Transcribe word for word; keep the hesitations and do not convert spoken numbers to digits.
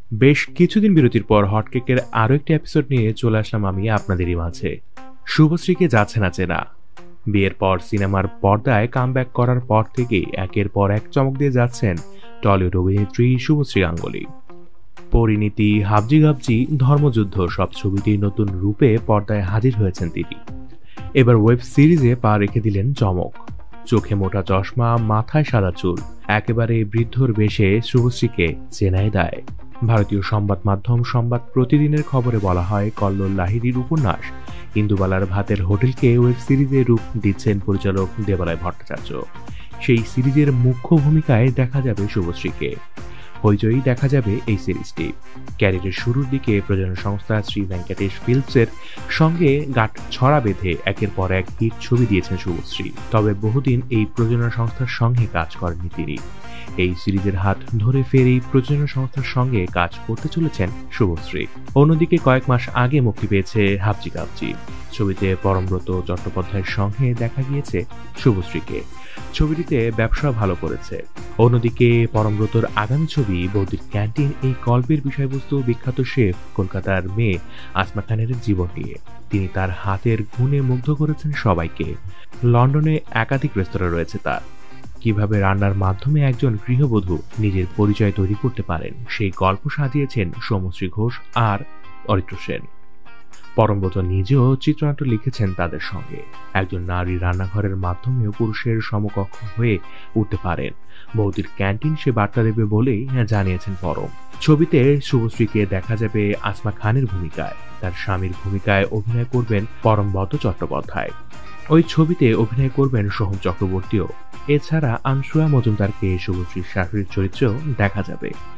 বেশ কিছুদিন বিরতির পর হটকেকের আরো একটি এপিসোড নিয়ে চলে আসলাম আমি আপনাদেরই মাঝে। শুভশ্রীকে যাচ্ছে না চেনা। বিয়ের পর সিনেমার পর্দায় কামব্যাক করার পর থেকেই একের পর এক চমক দিয়ে যাচ্ছেন টলিউড অভিনেত্রী শুভশ্রী গাঙ্গুলী। পরিণীতি, হাবজি গাবজি, ধর্মযুদ্ধ সব ছবিটির নতুন রূপে পর্দায় হাজির হয়েছেন তিনি। এবার ওয়েব সিরিজে পা রেখে দিলেন চমক। চোখে মোটা চশমা, মাথায় সাদা চুল, একেবারে বৃদ্ধর বেশে শুভশ্রীকে চেনাই দেয়। ভারতীয় সংবাদ মাধ্যম সংবাদ প্রতিদিনের খবরে বলা হয়, কল্লোল লাহিড়ীর উপন্যাস ইন্দুবালার ভাতের হোটেলকে ওয়েব সিরিজে রূপ দিচ্ছেন পরিচালক দেবালয় ভট্টাচার্য। সেই সিরিজের মুখ্য ভূমিকায় দেখা যাবে শুভশ্রীকে। হইচই দেখা যাবে এই সিরিজটি। ক্যারিয়ারের শুরুর দিকে প্রযোজনা সংস্থা শ্রী ভেঙ্কটেশ ফিল্মসের সঙ্গে গাঁট ছড়া বেঁধে একের পর এক হিট ছবি দিয়েছেন শুভশ্রী। তবে বহুদিন এই প্রযোজনা সংস্থার সঙ্গে কাজ করেননি তিনি। এই সিরিজের হাত ধরে ফের এই প্রযোজনা সংস্থার সঙ্গে কাজ করতে চলেছেন শুভশ্রী। অন্যদিকে কয়েক মাস আগে মুক্তি পেয়েছে হাবজি গাবজি। ছবিতে পরমব্রত চট্টোপাধ্যায়ের সঙ্গে দেখা গিয়েছে শুভশ্রীকে। ছবিটিতে ব্যবসা ভালো করেছে। অন্যদিকে পরমব্রতর আগামী ছবি বৌদির ক্যান্টিন, এই গল্পের বিষয়বস্তু বিখ্যাত শেফ কলকাতার মেয়ে আসমা খানের জীবন নিয়ে। তিনি তার হাতের গুণে মুগ্ধ করেছেন সবাইকে। লন্ডনে একাধিক রেস্তোরাঁ রয়েছে তার। কিভাবে রান্নার মাধ্যমে একজন গৃহবধূ নিজের পরিচয় তৈরি করতে পারেন, সেই গল্প সাজিয়েছেন সৌমশ্রী ঘোষ আর অরিত্র সেন। পরমব্রত নিজেও চিত্রনাট্য লিখেছেন তাদের সঙ্গে। একজন নারী রান্নাঘরের মাধ্যমেও পুরুষের সমকক্ষ হয়ে উঠতে পারেন। বৌদির ক্যান্টিন সে বার্তা দেবে বলেই জানিয়েছেন পরম। ছবিতে শুভশ্রীকে দেখা যাবে আসমা খানের ভূমিকায়। তার স্বামীর ভূমিকায় অভিনয় করবেন পরমব্রত চট্টোপাধ্যায়। ওই ছবিতে অভিনয় করবেন সোহম চক্রবর্তীও। এছাড়া আনসুয়া মজুমদারকে শুভশ্রীর শাশুড়ির চরিত্রেও দেখা যাবে।